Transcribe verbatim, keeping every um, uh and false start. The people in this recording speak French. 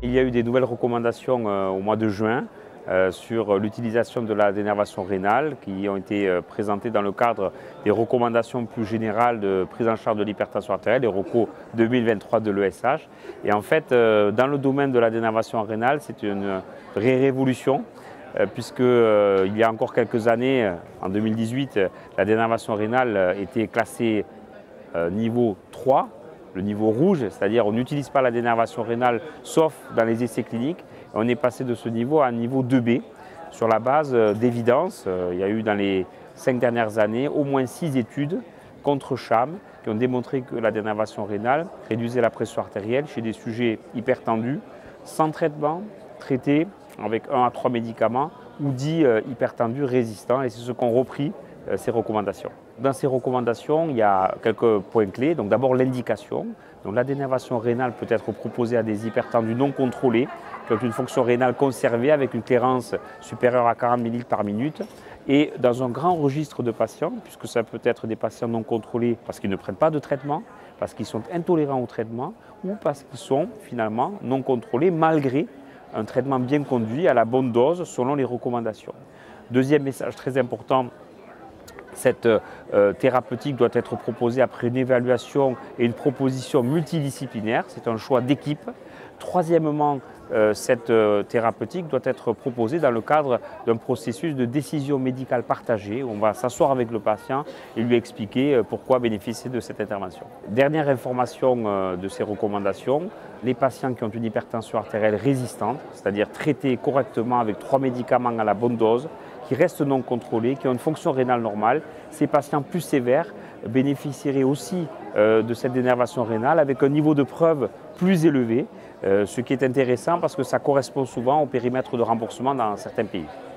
Il y a eu des nouvelles recommandations euh, au mois de juin euh, sur l'utilisation de la dénervation rénale qui ont été euh, présentées dans le cadre des recommandations plus générales de prise en charge de l'hypertension artérielle, les ROCO deux mille vingt-trois de l'E S H. Et en fait, euh, dans le domaine de la dénervation rénale, c'est une vraie révolution euh, puisque euh, il y a encore quelques années, en deux mille dix-huit, la dénervation rénale était classée euh, niveau trois. Le niveau rouge, c'est-à-dire on n'utilise pas la dénervation rénale sauf dans les essais cliniques. On est passé de ce niveau à un niveau deux B sur la base d'évidence. Il y a eu dans les cinq dernières années au moins six études contre sham qui ont démontré que la dénervation rénale réduisait la pression artérielle chez des sujets hypertendus, sans traitement, traités avec un à trois médicaments ou dits hypertendus résistants. Et c'est ce qu'ont repris ces recommandations. Dans ces recommandations, il y a quelques points clés. Donc d'abord l'indication. Donc la dénervation rénale peut être proposée à des hypertendus non contrôlés qui ont une fonction rénale conservée avec une clairance supérieure à quarante millilitres par minute et dans un grand registre de patients, puisque ça peut être des patients non contrôlés parce qu'ils ne prennent pas de traitement, parce qu'ils sont intolérants au traitement ou parce qu'ils sont finalement non contrôlés malgré un traitement bien conduit à la bonne dose selon les recommandations. Deuxième message très important, cette euh, thérapeutique doit être proposée après une évaluation et une proposition multidisciplinaire. C'est un choix d'équipe. Troisièmement, euh, cette euh, thérapeutique doit être proposée dans le cadre d'un processus de décision médicale partagée où on va s'asseoir avec le patient et lui expliquer euh, pourquoi bénéficier de cette intervention. Dernière information euh, de ces recommandations, les patients qui ont une hypertension artérielle résistante, c'est-à-dire traités correctement avec trois médicaments à la bonne dose, qui restent non contrôlés, qui ont une fonction rénale normale, ces patients plus sévères bénéficieraient aussi euh, de cette dénervation rénale avec un niveau de preuve plus élevé, euh, ce qui est intéressant parce que ça correspond souvent au périmètre de remboursement dans certains pays.